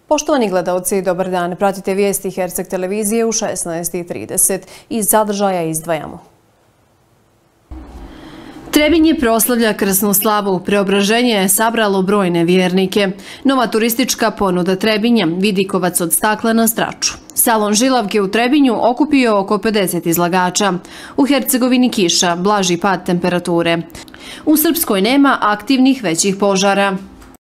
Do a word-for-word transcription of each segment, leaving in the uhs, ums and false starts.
Poštovani gledalci, dobar dan. Pratite vijesti Herceg televizije u šesnaest i trideset. Iz sadržaja izdvajamo. Trebinje proslavlja krsnu slavu. Preobraženje je sabralo brojne vjernike. Nova turistička ponuda Trebinja, vidikovac od stakla na Straču. Salon Žilavke u Trebinju okupio oko pedeset izlagača. U Hercegovini kiša, blaži pad temperature. U Srpskoj nema aktivnih većih požara.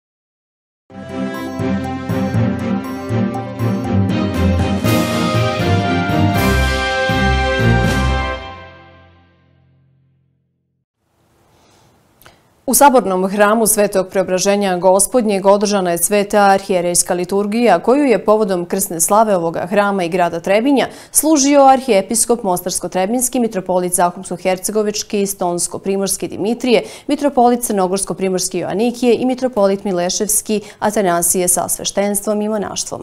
U sabornom hramu Svetog Preobraženja Gospodnjeg održana je sveta arhijerejska liturgija, koju je povodom krsne slave ovoga hrama i grada Trebinja služio arhijepiskop Mostarsko-Trebinski, mitropolit Zahumsko-Hercegovički, Stonsko-Primorski Dimitrije, mitropolit Crnogorsko-Primorski Joanikije i mitropolit Mileševski Atanasije sa sveštenstvom i monaštvom.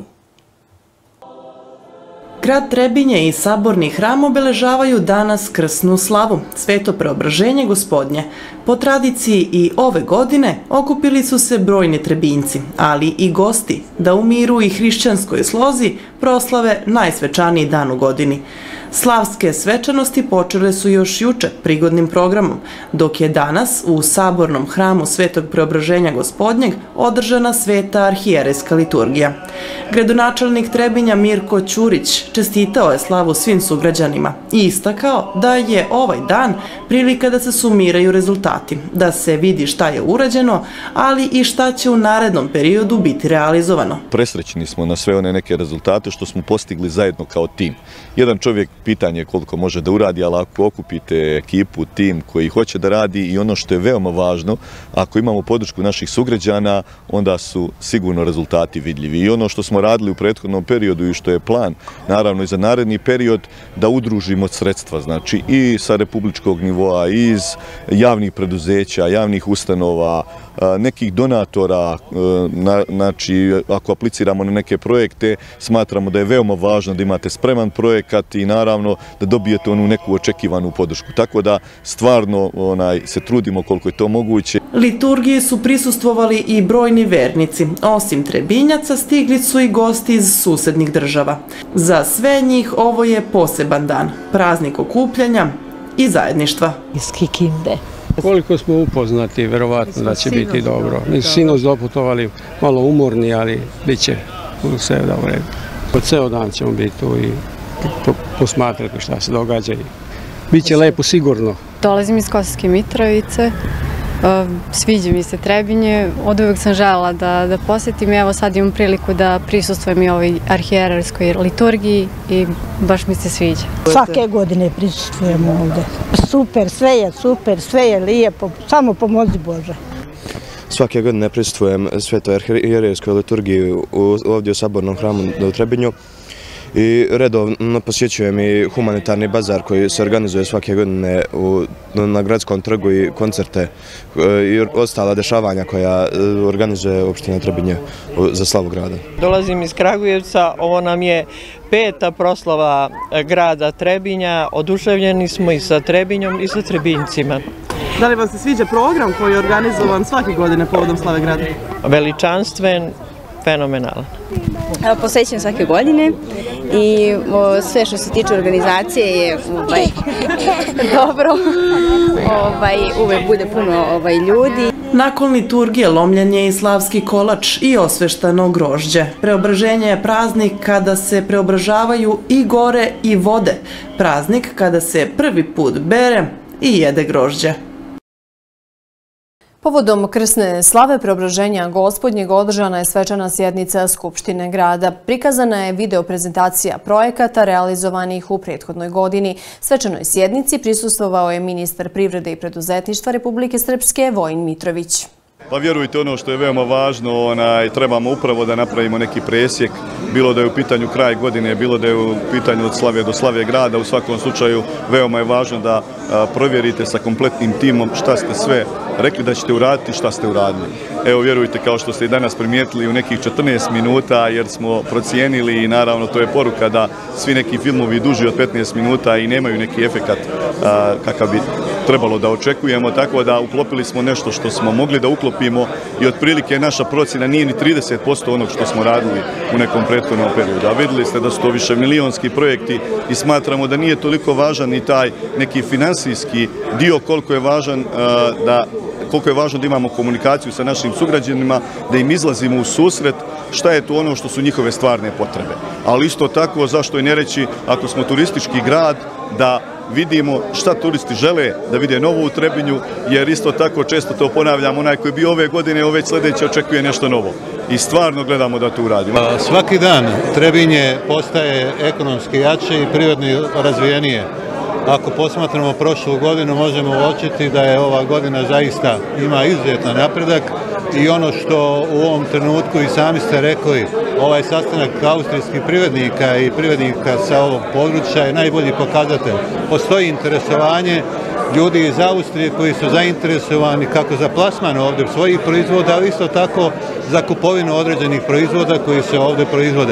Grad Trebinje i saborni hram obeležavaju danas krsnu slavu, Sveto Preobraženje Gospodnje. Po tradiciji i ove godine okupili su se brojni Trebinjci, ali i gosti, da u miru i hrišćanskoj slozi proslave najsvečaniji dan u godini. Slavske svečanosti počele su još juče prigodnim programom, dok je danas u sabornom hramu Svetog Preobraženja Gospodnjeg održana sveta arhijerejska liturgija. Gradonačelnik Trebinja Mirko Ćurić čestitao je slavu svim sugrađanima i istakao da je ovaj dan prilika da se sumiraju rezultati, da se vidi šta je urađeno, ali i šta će u narednom periodu biti realizovano. Presrećni smo na sve one neke rezultate što smo postigli zajedno kao tim. Jedan čovjek, pitanje je koliko može da uradi, ali ako okupite ekipu, tim koji hoće da radi, i ono što je veoma važno, ako imamo podršku naših sugrađana, onda su sigurno rezultati vidljivi. I ono što smo radili u prethodnom periodu i što je plan, naravno i za naredni period, da udružimo sredstva, znači i sa republičkog nivoa, i iz javnih preduzeća, javnih ustanova, nekih donatora, znači ako apliciramo na neke projekte, smatramo da je veoma važno da imate spreman projekat i naravno da dobijete onu neku očekivanu podršku. Tako da stvarno onaj, se trudimo koliko je to moguće. Liturgiji su prisustvovali i brojni vernici. Osim Trebinjaca stigli su i gosti iz susednih država. Za sve njih ovo je poseban dan, praznik okupljanja i zajedništva. Iz Kikinde. Koliko smo upoznati, verovatno da će biti dobro. Mi smo sinoć doputovali, malo umorni, ali bit će sve da u redu. Po ceo dan ćemo biti tu i posmatrati šta se događa i bit će lepo sigurno. Dolazim iz Kosovske Mitrovice, sviđa mi se Trebinje, od uvek sam želela da, da posjetim, evo sad imam priliku da prisustvujem i ovoj arhijerejskoj liturgiji i baš mi se sviđa. Svake godine prisustvujemo ovde. Super, sve je super, sve je lijepo, samo pomozi Bože. Svake godine prisustvujem Svetoj arhijerejskoj liturgiji ovdje u sabornom hramu u Trebinju. I redovno posjećujem i humanitarni bazar koji se organizuje svake godine u, na Gradskom trgu i koncerte i ostala dešavanja koja organizuje opština Trebinje za slavu grada. Dolazim iz Kragujevca, ovo nam je peta proslava grada Trebinja, oduševljeni smo i sa Trebinjom i sa Trebinjcima. Da li vam se sviđa program koji je organizovan svake godine povodom slave grada? Veličanstven, fenomenalan. Posjećam svake godine i o, sve što se tiče organizacije je ovaj, dobro, ovaj, uvek bude puno ovaj, ljudi. Nakon liturgije lomljen je i slavski kolač i osveštano grožđe. Preobraženje je praznik kada se preobražavaju i gore i vode. Praznik kada se prvi put bere i jede grožđe. Povodom krsne slave Preobraženja Gospodnjeg održana je svečana sjednica Skupštine grada. Prikazana je video prezentacija projekata realizovanih u prethodnoj godini. Svečanoj sjednici prisustvovao je ministar privrede i preduzetništva Republike Srpske Vojin Mitrović. Pa vjerujte, ono što je veoma važno, onaj, trebamo upravo da napravimo neki presjek, bilo da je u pitanju kraj godine, bilo da je u pitanju od slave do slave grada. U svakom slučaju veoma je važno da a, provjerite sa kompletnim timom šta ste sve rekli da ćete uraditi, šta ste uradili. Evo, vjerujte, kao što ste i danas primijetili, u nekih četrnaest minuta, jer smo procijenili i naravno to je poruka da svi neki filmovi duži od petnaest minuta i nemaju neki efekat a, kakav bi trebalo da očekujemo, tako da uklopili smo nešto što smo mogli da uklopimo i otprilike naša procjena nije ni trideset posto onog što smo radili u nekom prethodnom periodu. A vidjeli ste da su to više milionski projekti i smatramo da nije toliko važan i taj neki finansijski dio koliko je važan da koliko je važno da imamo komunikaciju sa našim sugrađanima, da im izlazimo u susret šta je to ono što su njihove stvarne potrebe. Ali isto tako, zašto i ne reći, ako smo turistički grad, da vidimo šta turisti žele da vide novo u Trebinju, jer isto tako često to ponavljamo, onaj koji je bio ove godine, ove sljedeće očekuje nešto novo. I stvarno gledamo da to uradimo. Svaki dan Trebinje postaje ekonomski jače i prirodno razvijenije. Ako posmatramo prošlu godinu, možemo uočiti da je ova godina zaista ima izuzetan napredak i ono što u ovom trenutku i sami ste rekli, ovaj sastanak austrijskih privrednika i privrednika sa ovog područja je najbolji pokazatelj. Postoji interesovanje ljudi iz Austrije koji su zainteresovani kako za plasman ovdje svojih proizvoda, ali isto tako za kupovinu određenih proizvoda koji se ovdje proizvode.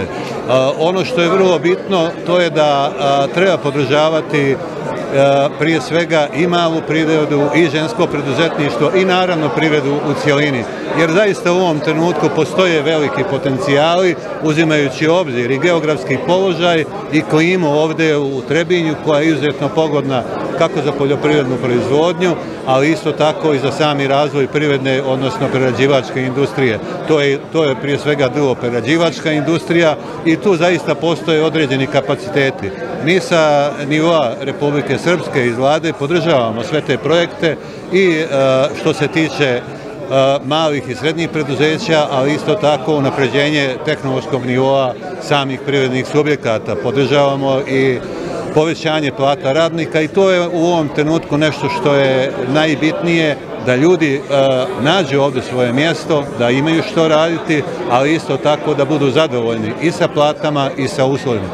Ono što je vrlo bitno, to je da treba podržavati prije svega i malu privredu i žensko preduzetništvo i naravno privredu u cijelini. Jer zaista u ovom trenutku postoje veliki potencijali uzimajući obzir i geografski položaj i klimu ovdje u Trebinju koja je izuzetno pogodna kako za poljoprivrednu proizvodnju, ali isto tako i za sami razvoj privredne, odnosno prerađivačke industrije. To je, to je prije svega drvo-prerađivačka industrija i tu zaista postoje određeni kapaciteti. Mi sa nivoa Republike Srpske iz vlade podržavamo sve te projekte i što se tiče malih i srednjih preduzeća, ali isto tako unapređenje tehnološkog nivoa samih privrednih subjekata. Podržavamo i povećanje plata radnika i to je u ovom trenutku nešto što je najbitnije, da ljudi nađu ovdje svoje mjesto, da imaju što raditi, ali isto tako da budu zadovoljni i sa platama i sa uslovima.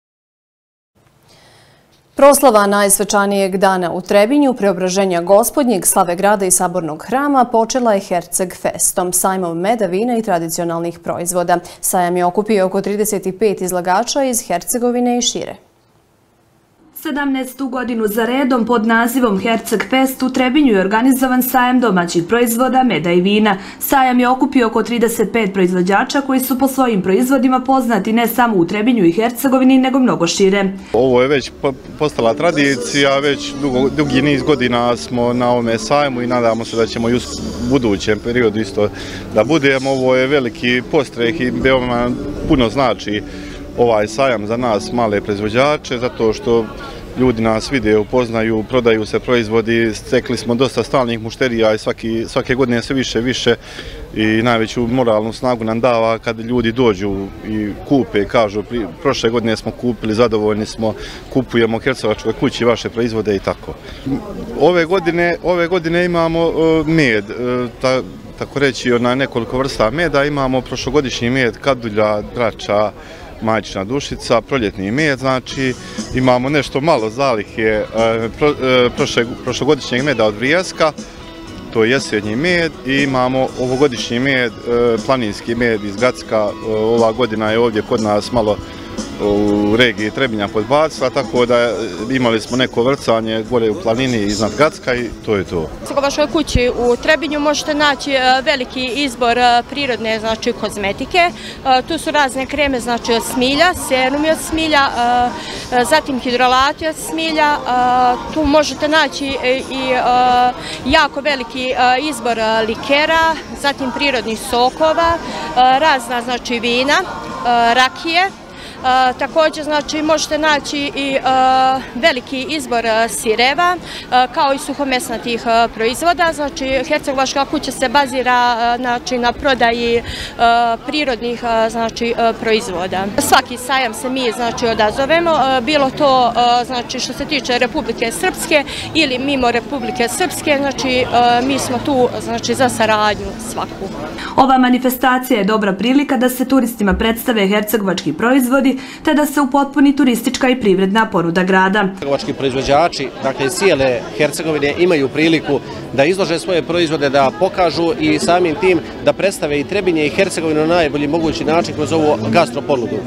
Proslava najsvečanijeg dana u Trebinju, Preobraženja Gospodnjeg, slave grada i sabornog hrama, počela je Herceg Festom, sajmom meda, vina i tradicionalnih proizvoda. Sajam je okupio oko trideset pet izlagača iz Hercegovine i šire. sedamnaestu godinu za redom pod nazivom Herceg Fest u Trebinju je organizovan sajam domaćih proizvoda, meda i vina. Sajam je okupio oko trideset pet proizvođača koji su po svojim proizvodima poznati ne samo u Trebinju i Hercegovini, nego mnogo šire. Ovo je već postala tradicija, već dugo, dugi niz godina smo na ovome sajmu i nadamo se da ćemo i u budućem periodu isto da budemo. Ovo je veliki postreh i veoma puno znači ovaj sajam za nas male proizvođače, zato što ljudi nas vide, upoznaju, prodaju se proizvodi, stekli smo dosta stalnih mušterija i svaki, svake godine sve više više i najveću moralnu snagu nam dava kad ljudi dođu i kupe, kažu prošle godine smo kupili, zadovoljni smo, kupujemo u Hercegovačkoj kući vaše proizvode i tako. Ove godine, ove godine imamo uh, med, uh, ta, tako reći na nekoliko vrsta meda, imamo prošlogodišnji med, kadulja, drača, majčina dušica, proljetni med, znači imamo nešto malo zalihe pro, prošle, prošlogodišnjeg meda od Vrijeska, to je jesenji med, i imamo ovogodišnji med, planinski med iz Gacka. Ova godina je ovdje kod nas malo u regiji Trebinja podbacila, tako da imali smo neko vrcanje gore u planini iznad Gacka i to je to. U Hercegovačkoj kući u Trebinju možete naći veliki izbor prirodne, znači, kozmetike. Tu su razne kreme, znači, od smilja, serumi od smilja, zatim hidrolati od smilja. Tu možete naći i jako veliki izbor likera, zatim prirodnih sokova, razna, znači, vina, rakije. Uh, također, znači, možete naći i uh, veliki izbor uh, sireva, uh, kao i suhomesnatih uh, proizvoda. Znači, Hercegovačka kuća se bazira uh, znači, na prodaji uh, prirodnih uh, znači, uh, proizvoda. Svaki sajam se mi, znači, odazovemo, uh, bilo to uh, znači, što se tiče Republike Srpske ili mimo Republike Srpske, znači, uh, mi smo tu, znači, za saradnju svaku. Ova manifestacija je dobra prilika da se turistima predstave hercegovački proizvodi, te da se upotpuni turistička i privredna ponuda grada. Hercegovački proizvođači, dakle iz cijele Hercegovine, imaju priliku da izlože svoje proizvode, da pokažu i samim tim da predstave i Trebinje i Hercegovinu na najbolji mogući način kroz ovu gastroponudu.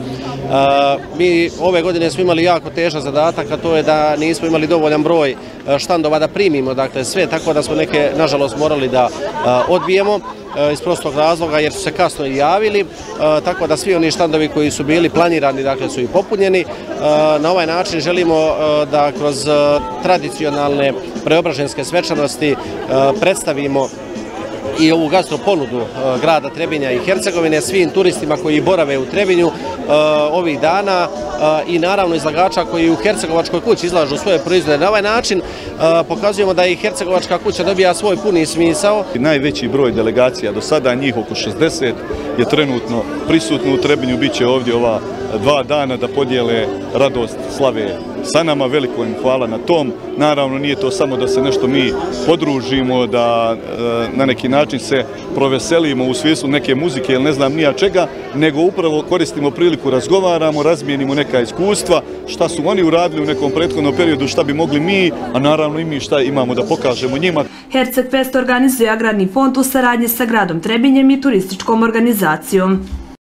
Mi ove godine smo imali jako težak zadatak, a to je da nismo imali dovoljan broj štandova da primimo dakle, sve, tako da smo neke, nažalost, morali da odbijemo iz prostog razloga jer su se kasno i javili, tako da svi oni štandovi koji su bili planirani dakle, su i popunjeni. Na ovaj način želimo da kroz tradicionalne preobraženske svečanosti predstavimo i ovu gastro ponudu grada Trebinja i Hercegovine svim turistima koji borave u Trebinju ovih dana i naravno izlagača koji u Hercegovačkoj kući izlažu svoje proizvode. Na ovaj način pokazujemo da i Hercegovačka kuća dobija svoj puni smisao. Najveći broj delegacija do sada, njih oko šezdeset, je trenutno prisutno u Trebinju. Biće ovdje ova dva dana da podijele radost slave sa nama. Veliko im hvala na tom. Naravno, nije to samo da se nešto mi podružimo, da na neki način se proveselimo u smislu neke muzike ili ne znam nija čega, nego upravo koristimo priliku, razgovaramo, razmijenimo neka iskustva, šta su oni uradili u nekom prethodnom periodu, šta bi mogli mi, a naravno i mi šta imamo da pokažemo njima. Herceg Fest organizuje Agrarni fond u saradnji sa gradom Trebinjem i turističkom organizacijom.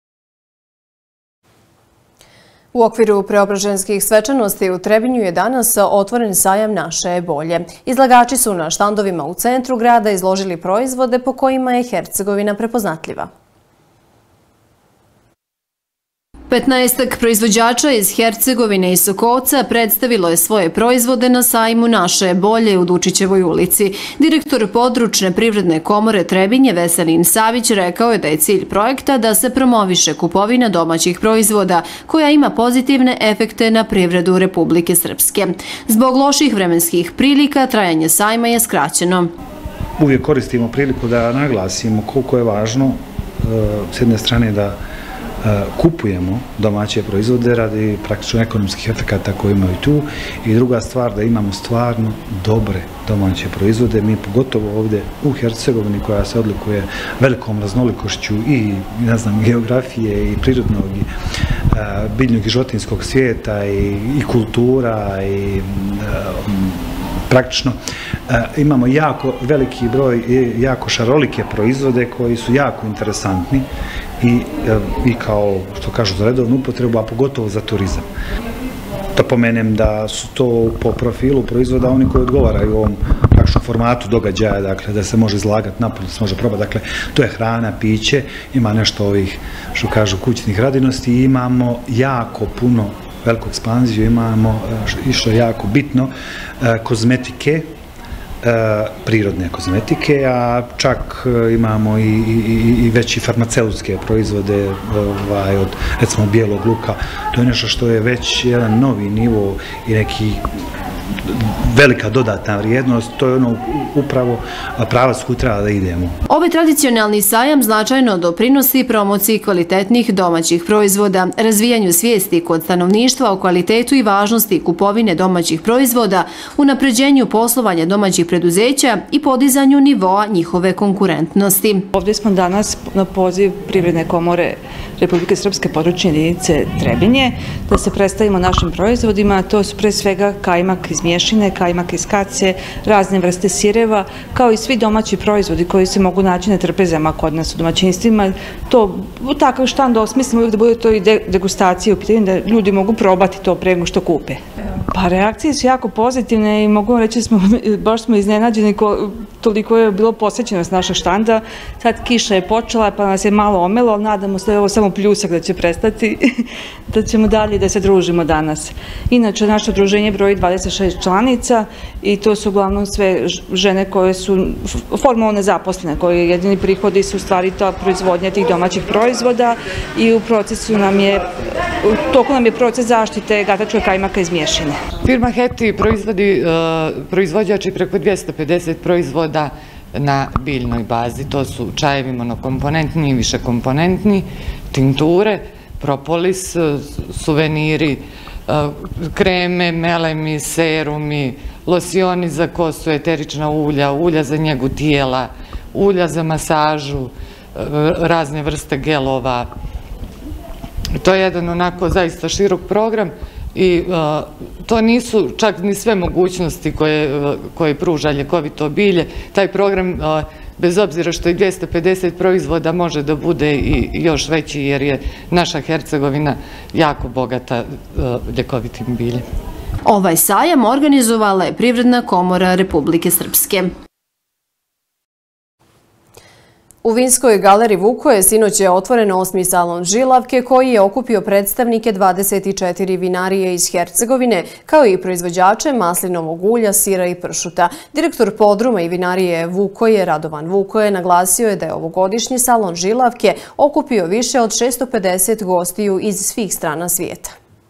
U okviru preobraženskih svečanosti u Trebinju je danas otvoren sajam Naše bolje. Izlagači su na štandovima u centru grada izložili proizvode po kojima je Hercegovina prepoznatljiva. petnaestak proizvođača iz Hercegovine i Sokoca predstavilo je svoje proizvode na sajmu Naše bolje u Dučićevoj ulici. Direktor područne privredne komore Trebinje Veselin Savić rekao je da je cilj projekta da se promoviše kupovina domaćih proizvoda koja ima pozitivne efekte na privredu Republike Srpske. Zbog loših vremenskih prilika trajanje sajma je skraćeno. Uvijek koristimo priliku da naglasimo koliko je važno s jedne strane da kupujemo domaće proizvode radi praktično ekonomskih efekata koje imaju tu i druga stvar da imamo stvarno dobre domaće proizvode. Mi pogotovo ovdje u Hercegovini koja se odlikuje velikom raznolikošću i ne znam, geografije i prirodnog i biljnog i životinjskog svijeta i, i kultura i praktično imamo jako veliki broj i jako šarolike proizvode koji su jako interesantni i, i kao, što kažu, za redovnu upotrebu, a pogotovo za turizam. Da pomenem da su to po profilu proizvoda oni koji odgovaraju u ovom praktično formatu događaja, dakle, da se može izlagati napolje, da se može probati. Dakle, to je hrana, piće, ima nešto ovih, što kažu, kućnih radinosti i imamo jako puno veliku ekspanziju, imamo, i što je jako bitno, kozmetike, prirodne kozmetike, a čak imamo i, i, i veći farmaceutske proizvode ovaj, od, recimo, bijelog luka. To je nešto što je već jedan novi nivo i neki velika dodatna vrijednost, to je ono upravo pravac koji treba da idemo. Ovaj tradicionalni sajam značajno doprinosi promociji kvalitetnih domaćih proizvoda, razvijanju svijesti kod stanovništva o kvalitetu i važnosti kupovine domaćih proizvoda, unapređenju poslovanja domaćih preduzeća i podizanju nivoa njihove konkurentnosti. Ovdje smo danas na poziv Privredne komore Republike Srpske područne jedinice Trebinje da se predstavimo našim proizvodima. To su pre svega kajmak iz mješine, kajmak iz kace, razne vrste sireva, kao i svi domaći proizvodi koji se mogu naći na trpezama kod nas u domaćinstvima. To u takav štand osmislimo uvijek da bude to i degustacije u pitanju, da ljudi mogu probati to pre nego što kupe. Pa reakcije su jako pozitivne i mogu reći da smo, baš smo iznenađeni toliko je bilo posjećenost našeg štanda. Sad kiša je počela pa nas je malo omelo, ali nadamo se da je ovo samo pljusak da će prestati, da ćemo dalje da se družimo danas. Inače, naše udruženje broji dvadeset šest članica i to su uglavnom sve žene koje su formalno nezaposlene, koje jedini prihodi su u stvari ta proizvodnja tih domaćih proizvoda i u procesu nam je, u toku nam je proces zaštite gatačkog kajmaka iz mješine. Firma Heti proizvodi proizvođači preko dvjesto pedeset proizvoda na biljnoj bazi. To su čajevi monokomponentni i višekomponentni, tinkture, propolis, suveniri, kreme, melemi, serumi, losioni za kosu, eterična ulja, ulja za njegu tijela, ulja za masažu, razne vrste gelova. To je jedan onako zaista širok program i to nisu čak ni sve mogućnosti koje pruža ljekovito bilje. Taj program bez obzira što i dvjesto pedeset proizvoda može da bude i još veći jer je naša Hercegovina jako bogata ljekovitim biljem. Ovaj sajam organizovala je Privredna komora Republike Srpske. U Vinskoj galeriji Vukoje sinoć je otvoren osmi salon žilavke koji je okupio predstavnike dvadeset četiri vinarije iz Hercegovine kao i proizvođače maslinovog ulja, sira i pršuta. Direktor podruma i vinarije Vukoje, Radovan Vukoje, naglasio je da je ovogodišnji salon žilavke okupio više od šesto pedeset gostiju iz svih strana svijeta.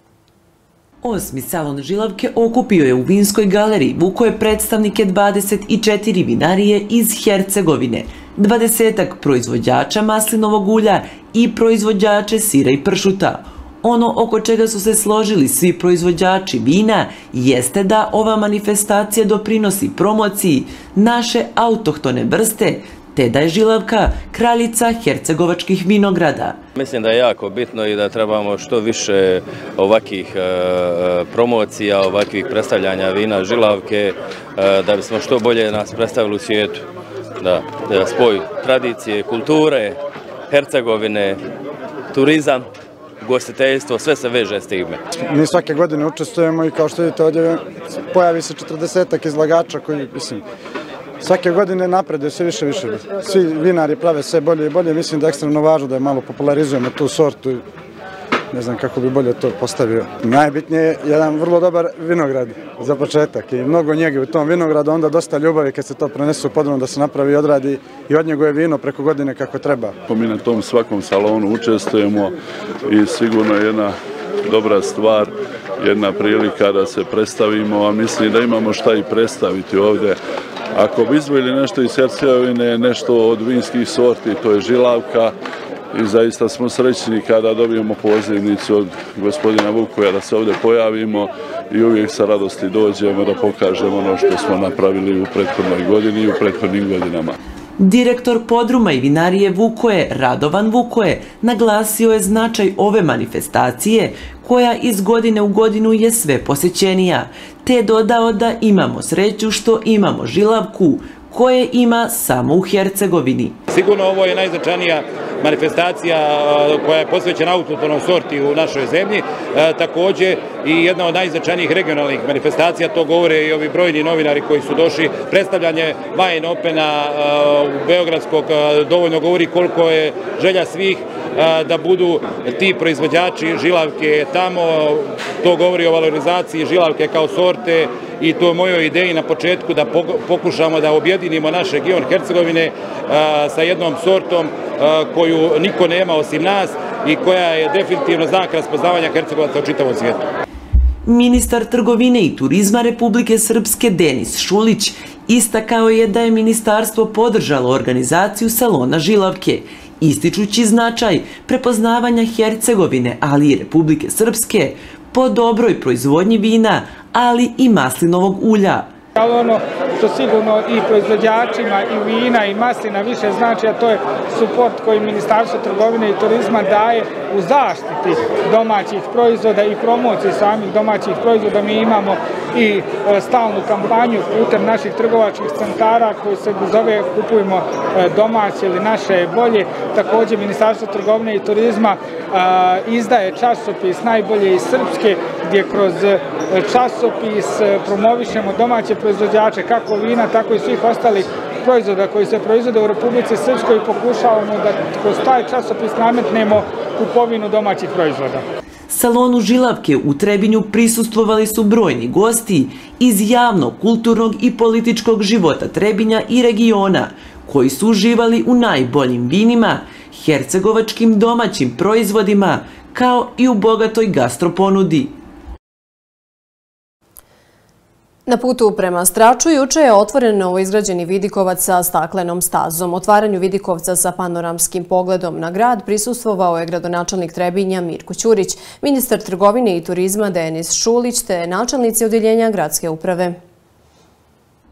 Osmi salon žilavke okupio je u Vinskoj galeriji Vukoje predstavnike dvadeset četiri vinarije iz Hercegovine, dvadesetak proizvođača maslinovog ulja i proizvođače sira i pršuta. Ono oko čega su se složili svi proizvođači vina jeste da ova manifestacija doprinosi promociji naše autohtone vrste, te da je žilavka kraljica hercegovačkih vinograda. Mislim da je jako bitno i da trebamo što više ovakvih promocija, ovakvih predstavljanja vina žilavke, da bismo što bolje nas predstavili u svijetu. Da, spoj tradicije, kulture, Hercegovine, turizam, ugostiteljstvo, sve se veže s time. Mi svake godine učestvujemo i kao što vidite ovdje pojavi se četrdesetak izlagača koji, mislim, svake godine napreduje sve više i više. Svi vinari prave sve bolje i bolje. Mislim da je ekstremno važno da je malo popularizujemo tu sortu. Ne znam kako bi bolje to postavio. Najbitnije je jedan vrlo dobar vinograd za početak i mnogo njege u tom vinogradu, onda dosta ljubavi kad se to prenesu u podrum da se napravi i odradi i od njegove vino preko godine kako treba. Mi na tom svakom salonu učestvujemo i sigurno je jedna dobra stvar, jedna prilika da se predstavimo, a mislim da imamo šta i predstaviti ovdje. Ako bi izdvojili nešto iz Hercegovine, nešto od vinskih sorti, to je žilavka i zaista smo srećni kada dobijemo pozivnicu od gospodina Vukoja da se ovdje pojavimo i uvijek sa radosti dođemo da pokažemo ono što smo napravili u prethodnoj godini i u prethodnim godinama. Direktor podruma i vinarije Vukoje, Radovan Vukoje, naglasio je značaj ove manifestacije koja iz godine u godinu je sve posjećenija, te dodao da imamo sreću što imamo žilavku koje ima samo u Hercegovini. Sigurno ovo je najznačajnija manifestacija koja je posvećena autohtonom sorti u našoj zemlji, također i jedna od najznačajnijih regionalnih manifestacija, to govore i ovi brojni novinari koji su došli. Predstavljanje Wine Opena u Beogradskog dovoljno govori koliko je želja svih da budu ti proizvođači žilavke tamo, to govori o valorizaciji žilavke kao sorte i to je mojoj ideji na početku da pokušamo da objedinimo naš region Hercegovine sa jednom sortom koju niko nema osim nas i koja je definitivno znak raspoznavanja Hercegovaca u čitavom svijetu. Ministar trgovine i turizma Republike Srpske Denis Šulić istakao je da je ministarstvo podržalo organizaciju salona žilavke, ističući značaj prepoznavanja Hercegovine, ali i Republike Srpske po dobroj proizvodnji vina, ali i maslinovog ulja. Ali ono što sigurno i proizvođačima i vina i maslina više znači, a to je suport koji Ministarstvo trgovine i turizma daje u zaštiti domaćih proizvoda i promociji samih domaćih proizvoda. Mi imamo i stalnu kampanju putem naših trgovačkih centara koji se zove Kupujmo domaće ili naše bolje. Također Ministarstvo trgovine i turizma izdaje časopis Najbolje iz Srpske gdje kroz časopis promovišemo domaće proizvođače kako vina, tako i svih ostalih proizvoda koji se proizvode u Republici Srpskoj i pokušavamo da kroz taj časopis nametnemo kupovinu domaćih proizvoda. Salonu žilavke u Trebinju prisustvovali su brojni gosti iz javnog, kulturnog i političkog života Trebinja i regiona, koji su uživali u najboljim vinima, hercegovačkim domaćim proizvodima, kao i u bogatoj gastroponudi. Na putu prema Straču juče je otvoren novoizgrađeni vidikovac sa staklenom stazom. Otvaranju vidikovca sa panoramskim pogledom na grad prisustvovao je gradonačelnik Trebinja Mirko Ćurić, ministar trgovine i turizma Denis Šulić te načelnici odjeljenja gradske uprave.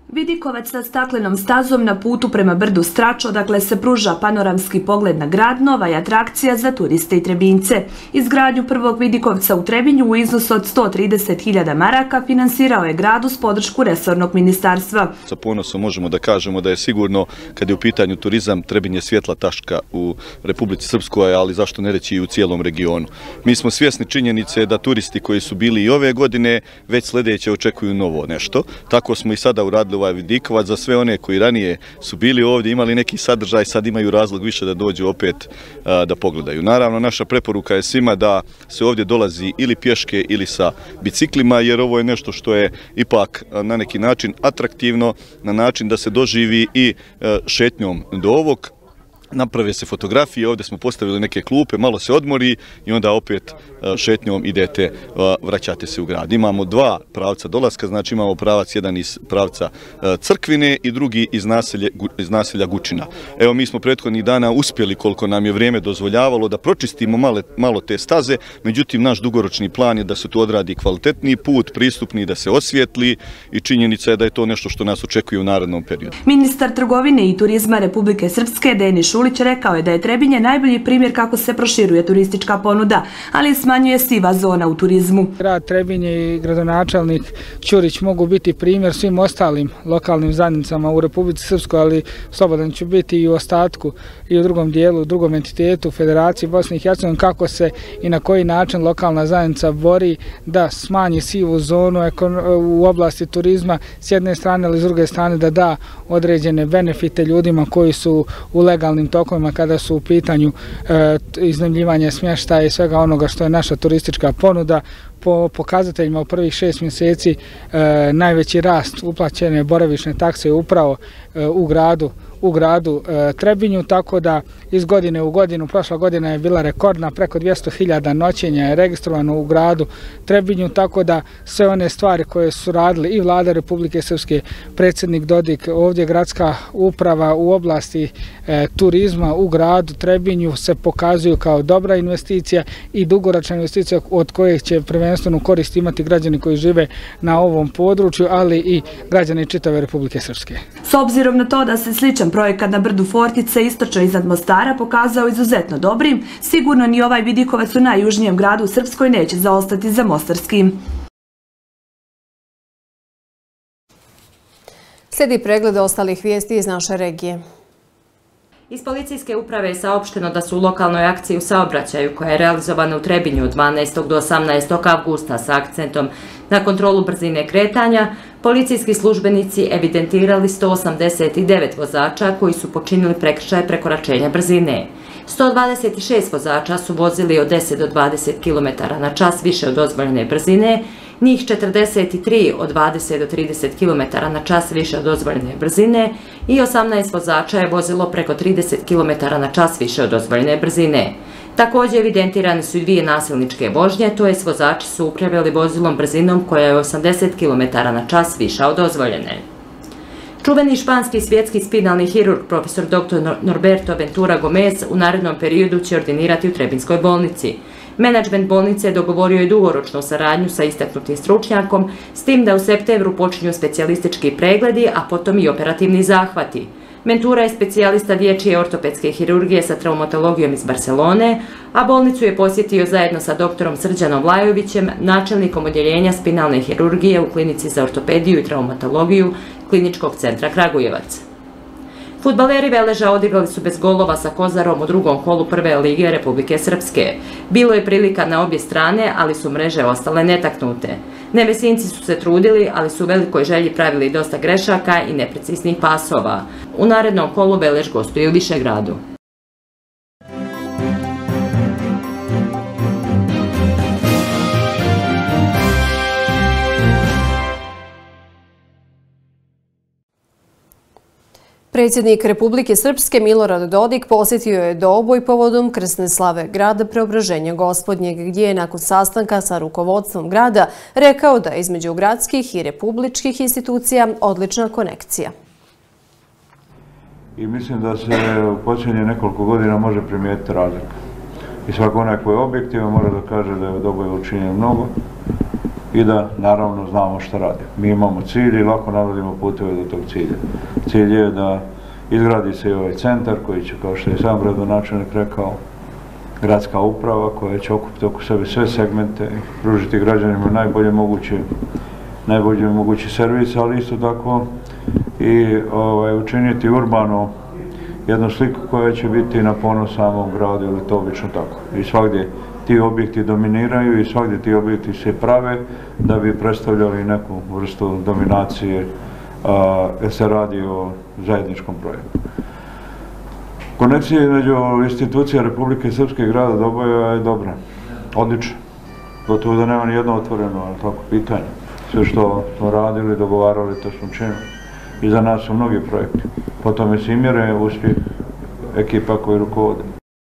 Vidikovac sa staklenom stazom na putu prema brdu Strač, odakle se pruža panoramski pogled na grad, nova je atrakcija za turiste i Trebinjce. Izgradnju prvog Vidikovca u Trebinju u iznosu od sto trideset hiljada maraka finansirao je grad uz podršku resornog ministarstva. Sa ponosom možemo da kažemo da je sigurno, kad je u pitanju turizam, Trebinje je svjetla tačka u Republici Srpskoj, ali zašto ne reći i u cijelom regionu. Mi smo svjesni činjenice da turisti koji su bili i ove godine već sljedeće očekuju novo nešto. Tako smo i sada uradili ovaj Vidikovac. Za sve one koji ranije su bili ovdje, imali neki sadržaj, sad imaju razlog više da dođu opet a, da pogledaju. Naravno, naša preporuka je svima da se ovdje dolazi ili pješke ili sa biciklima, jer ovo je nešto što je ipak na neki način atraktivno, na način da se doživi i a, šetnjom do ovog. Naprave se fotografije, ovdje smo postavili neke klupe, malo se odmori i onda opet šetnjom idete, vraćate se u grad. Imamo dva pravca dolaska, znači imamo pravac jedan iz pravca Crkvine i drugi iz naselja, iz naselja Gučina. Evo, mi smo prethodnih dana uspjeli, koliko nam je vrijeme dozvoljavalo, da pročistimo malo, malo te staze, međutim naš dugoročni plan je da se tu odradi kvalitetniji put, pristupni, da se osvijetli i činjenica je da je to nešto što nas očekuje u narednom periodu. Ministar trgovine i turizma Republike Srpske Denis Šulić rekao je da je Trebinje najbolji primjer kako se proširuje turistička ponuda, ali smanjuje siva zona u turizmu. Grad Trebinje i gradonačelnik Ćurić mogu biti primjer svim ostalim lokalnim zajednicama u Republici Srpskoj, ali slobodan ću biti i u ostatku i u drugom dijelu, u drugom entitetu Federacije Bosne i Hercegovine, kako se i na koji način lokalna zajednica bori da smanji sivu zonu u oblasti turizma s jedne strane, ali s druge strane da da određene benefite ljudima koji su u legalnim tokovima kada su u pitanju e, iznajmljivanje smještaja i svega onoga što je naša turistička ponuda. Po pokazateljima u prvih šest mjeseci e, najveći rast uplaćene boravišne takse je upravo e, u gradu u gradu e, Trebinju, tako da iz godine u godinu, prošla godina je bila rekordna, preko dvjesto hiljada noćenja je registrovano u gradu Trebinju, tako da sve one stvari koje su radili i vlada Republike Srpske, predsjednik Dodik, ovdje gradska uprava u oblasti e, turizma u gradu Trebinju se pokazuju kao dobra investicija i dugoročna investicija od koje će prvenstveno korist imati građani koji žive na ovom području, ali i građani čitave Republike Srpske. S obzirom na to da se sličan projekat na brdu Fortice istočno iznad Mostara pokazao izuzetno dobrim, sigurno ni ovaj Vidikovac u najjužnijem gradu u Srpskoj neće zaostati za mostarskim. Slijedi pregled ostalih vijesti iz naše regije. Iz policijske uprave je saopšteno da su u lokalnoj akciji u saobraćaju koja je realizovana u Trebinju od dvanaestog do osamnaestog avgusta sa akcentom na kontrolu brzine kretanja, policijski službenici evidentirali sto osamdeset devet vozača koji su počinili prekršaje prekoračenja brzine. sto dvadeset šest vozača su vozili od deset do dvadeset kilometara na čas više od dozvoljene brzine, njih četrdeset tri od dvadeset do trideset kilometara na čas više od dozvoljene brzine i osamnaest vozača je vozilo preko trideset kilometara na čas više od dozvoljene brzine. Također evidentirane su i dvije nasilničke vožnje, to jest vozači su upravljali vozilom brzinom koja je osamdeset kilometara na čas viša od dozvoljene. Čuveni španski svjetski spinalni hirurg profesor doktor Norberto Ventura Gomez u narednom periodu će ordinirati u Trebinskoj bolnici. Menadžment bolnice je dogovorio i dugoročnu saradnju sa istaknutim stručnjakom, s tim da u septembru počinju specijalistički pregledi, a potom i operativni zahvati. Ventura je specijalista dječje ortopedske hirurgije sa traumatologijom iz Barcelone, a bolnicu je posjetio zajedno sa doktorom Srđanom Vlajovićem, načelnikom odjeljenja spinalne hirurgije u klinici za ortopediju i traumatologiju Kliničkog centra Kragujevac. Fudbaleri Veleža odigrali su bez golova sa Kozarom u drugom kolu prve lige Republike Srpske. Bilo je prilika na obje strane, ali su mreže ostale netaknute. Nevesinci su se trudili, ali su u velikoj želji pravili dosta grešaka i nepreciznih pasova. U narednom kolu Velež gostuje u Višegradu. Predsjednik Republike Srpske Milorad Dodik posjetio je Doboj povodom krsne slave grada Preobraženja Gospodnjeg, gdje je nakon sastanka sa rukovodstvom grada rekao da je između gradskih i republičkih institucija odlična konekcija. I mislim da se u posljednje nekoliko godina može primijetiti razlika. I svako onaj koji je objektivan mora da kaže da je u Doboju učinjeno mnogo i da naravno znamo šta radimo. Mi imamo cilj i lako nalazimo puteve do tog cilja. Cilj je da izgradi se i ovaj centar koji će, kao što je sam gradonačelnik rekao, gradska uprava koja će okupiti oko sebe sve segmente i pružiti građanima najbolje moguće, najbolje mogući servis, ali isto tako i ovaj, učiniti urbano jednu sliku koja će biti na ponos samom gradu, ili to obično tako. I svagdje ti objekti dominiraju i svagdje ti objekti se prave da bi predstavljali neku vrstu dominacije jer se radi o zajedničkom projektu. Konekcija između institucija Republike Srpske i grada Doboja je dobra, odlična. Gotovo da nema ni jedno otvoreno tako pitanje. Sve što smo radili, dogovarali, to smo činili. Iza nas su mnogi projekti. Po tome se i mjere uspjeh ekipa koji rukovode.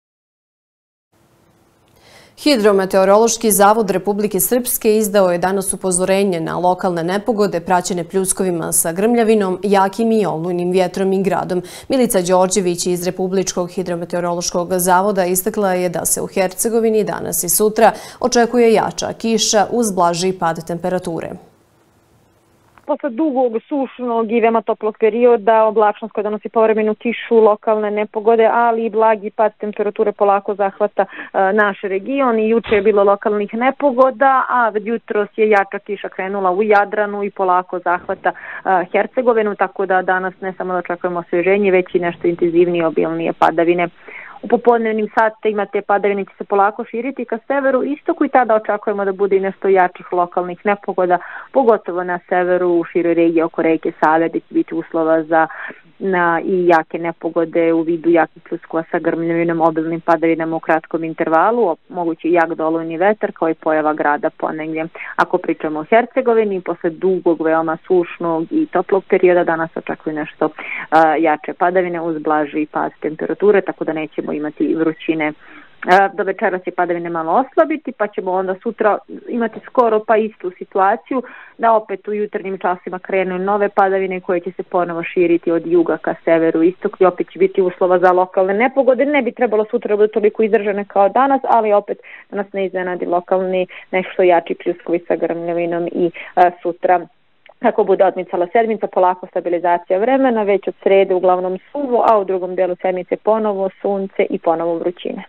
Hidrometeorološki zavod Republike Srpske izdao je danas upozorenje na lokalne nepogode praćene pljuskovima sa grmljavinom, jakim i olujnim vjetrom i gradom. Milica Đorđević iz Republičkog hidrometeorološkog zavoda istakla je da se u Hercegovini danas i sutra očekuje jača kiša uz blaži pad temperature. Posle dugog, sušnog i veoma toplog perioda, oblačnost koja donosi povremenu kišu, lokalne nepogode, ali i blagi pad temperature polako zahvata naš region. I juče je bilo lokalnih nepogoda, a jutros je jača kiša krenula u Jadranu i polako zahvata Hercegovinu, tako da danas ne samo da očekujemo osvježenje, već i nešto intenzivnije, obilnije padavine. U popodnevnim satima te padavine će se polako širiti ka severu, istoku i tada očekujemo da bude i nešto jačih lokalnih nepogoda, pogotovo na severu u široj regiji oko reke Save, gdje će biti uslova za na i jake nepogode u vidu jakih pljuskova sa grmljavinom, obilnim padavinama u kratkom intervalu, mogući i jak dolujni vetar kao i pojava grada ponegdje. Ako pričamo o Hercegovini, posle dugog, veoma sušnog i toplog perioda danas očekuje nešto uh, jače padavine uz blaži pad temperature, tako da nećemo imati vrućine. Do večera će padavine malo oslabiti, pa ćemo onda sutra imati skoro pa istu situaciju, da opet u jutarnjim časima krenu nove padavine koje će se ponovo širiti od juga ka severu, istoku i opet će biti uslova za lokalne nepogode. Ne bi trebalo sutra biti toliko izdržane kao danas, ali opet da nas ne iznenadi lokalni nešto jači pljuskovi sa grmljavinom i a, sutra. Kako bude odmicala sedmica, polako stabilizacija vremena, već od srede uglavnom suvo, a u drugom delu sedmice ponovo sunce i ponovo vrućine.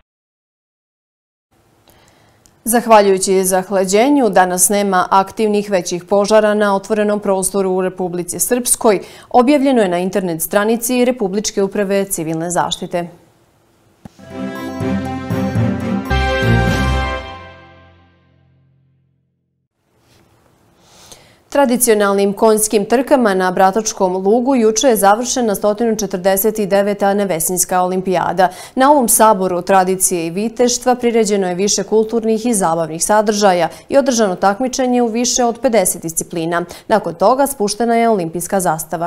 Zahvaljujući zahlađenju, danas nema aktivnih većih požara na otvorenom prostoru u Republici Srpskoj, objavljeno je na internet stranici Republičke uprave civilne zaštite. Tradicionalnim konjskim trkama na Bratačkom lugu juče je završena sto četrdeset deveta Nevesinjska olimpijada. Na ovom saboru tradicije i viteštva priređeno je više kulturnih i zabavnih sadržaja i održano takmičenje u više od pedeset disciplina. Nakon toga spuštena je olimpijska zastava.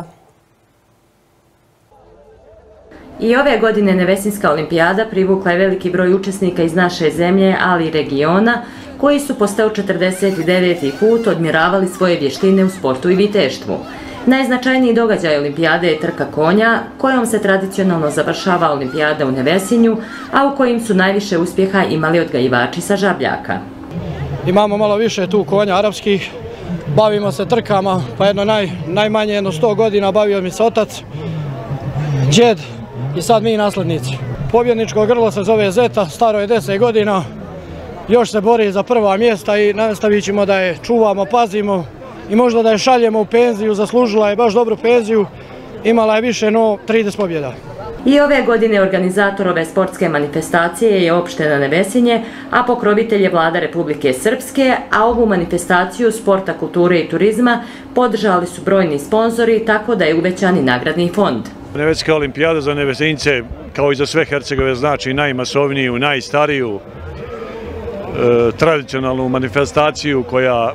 I ove godine Nevesinjska olimpijada privukla je veliki broj učesnika iz naše zemlje, ali i regiona, koji su po sto četrdeset deveti put odmjeravali svoje vještine u sportu i viteštvu. Najznačajniji događaj olimpijade je trka konja, kojom se tradicionalno završava olimpijada u Nevesinju, a u kojim su najviše uspjeha imali odgajivači sa Žabljaka. Imamo malo više tu konja arapskih, bavimo se trkama, pa jedno naj, najmanje jedno sto godina bavio mi se otac, džed i sad mi naslednici. Pobjedničko grlo se zove Zeta, staro je deset godina. Još se bori za prva mjesta i nastavit ćemo da je čuvamo, pazimo i možda da je šaljemo u penziju, zaslužila je baš dobru penziju, imala je više no trideset pobjeda. I ove godine organizator ove sportske manifestacije je opština Nevesinje, a pokrovitelj je vlada Republike Srpske, a ovu manifestaciju sporta, kulture i turizma podržali su brojni sponzori, tako da je uvećan i nagradni fond. Nevesinjska olimpijada za Nevesinjce, kao i za sve Hercegove, znači najmasovniju, najstariju, tradicionalnu manifestaciju koja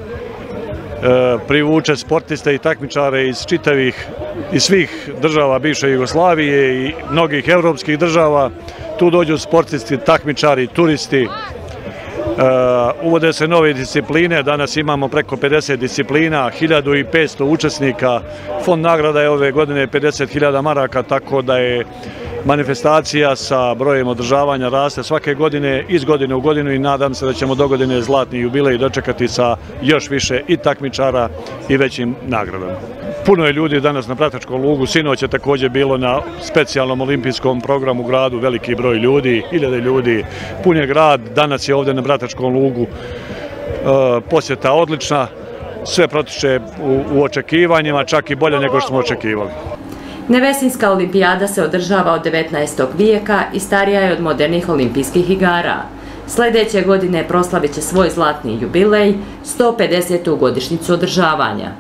privuče sportiste i takmičare iz čitavih i svih država bivše Jugoslavije i mnogih evropskih država. Tu dođu sportisti, takmičari, turisti. Uvode se nove discipline, danas imamo preko pedeset disciplina, hiljadu petsto učesnika. Fond nagrada je ove godine pedeset hiljada maraka, tako da je manifestacija sa brojem održavanja raste svake godine, iz godine u godinu i nadam se da ćemo do godine zlatni jubilej dočekati sa još više i takmičara i većim nagradama. Puno je ljudi danas na Bratačkom lugu, sinoć je također bilo na specijalnom olimpijskom programu u gradu, veliki broj ljudi, hiljade ljudi, pun je grad, danas je ovdje na Bratačkom lugu posjeta odlična, sve protiče u očekivanjima, čak i bolje nego što smo očekivali. Nevesinska olimpijada se održava od devetnaestog vijeka i starija je od modernih olimpijskih igara. Sljedeće godine proslavit će svoj zlatni jubilej, sto pedesetu godišnjicu održavanja.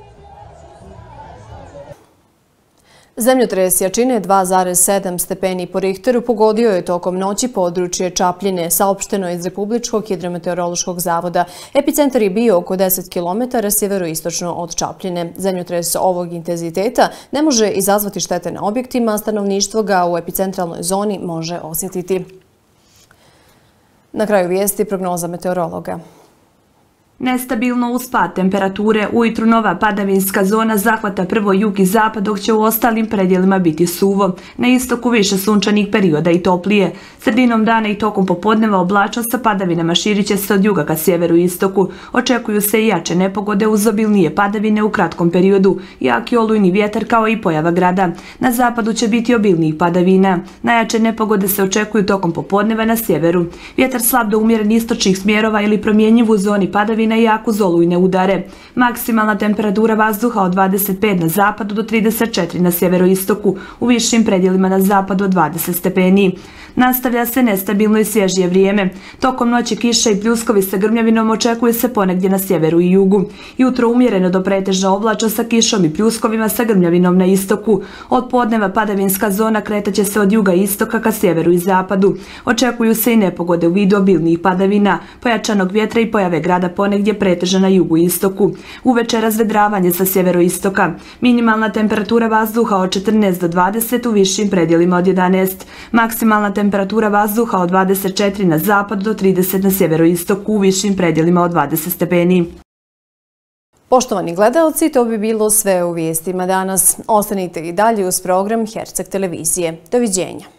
Zemljotres jačine dva zarez sedam stepeni po Richteru pogodio je tokom noći područje Čapljine, saopšteno iz Republičkog hidrometeorološkog zavoda. Epicentar je bio oko deset kilometara sjeveroistočno od Čapljine. Zemljotres ovog intenziteta ne može izazvati štete na objektima, a stanovništvo ga u epicentralnoj zoni može osjetiti. Na kraju vijesti prognoza meteorologa. Nestabilno uz pad temperature, ujutru nova padavinska zona zahvata prvo jug i zapad, dok će u ostalim predjelima biti suvo. Na istoku više sunčanih perioda i toplije. Sredinom dana i tokom popodneva oblačnost sa padavinama širit će se od juga ka sjeveru i istoku. Očekuju se i jače nepogode uz obilnije padavine u kratkom periodu, jaki olujni vjetar kao i pojava grada. Na zapadu će biti obilnijih padavina. Najjače nepogode se očekuju tokom popodneva na sjeveru. Vjetar slab do umjeren istočnih smjerova ili promjenjiv u zoni padavina i jako olujne udare. Maksimalna temperatura vazduha od dvadeset pet na zapadu do trideset četiri na sjeveroistoku, u višim predjelima na zapadu od dvadeset stepeni. Nastavlja se nestabilno i svježije vrijeme. Tokom noći kiša i pljuskovi sa grmljavinom očekuje se ponegdje na sjeveru i jugu. Jutro umjereno do pretežno oblačno sa kišom i pljuskovima sa grmljavinom na istoku. Od podneva padavinska zona kretaće se od juga i istoka ka sjeveru i zapadu. Očekuju se i nepogode u vidu obilnijih padavina, pojačanog vjetra i pojave grada ponegdje pretežno na jugu i istoku. Uveče razvedravanje sa sjeveroistoka. Minimalna temperatura vazduha od četrnaest do dvadeset, u višim predjelima od jedanaest. Maksimalna temperatura vazduha od dvadeset četiri na zapadu do trideset na sjeveroistoku, u višim predjelima od dvadeset stepeni. Poštovani gledalci, to bi bilo sve u vijestima danas. Ostanite i dalje uz program Herceg televizije. Doviđenja.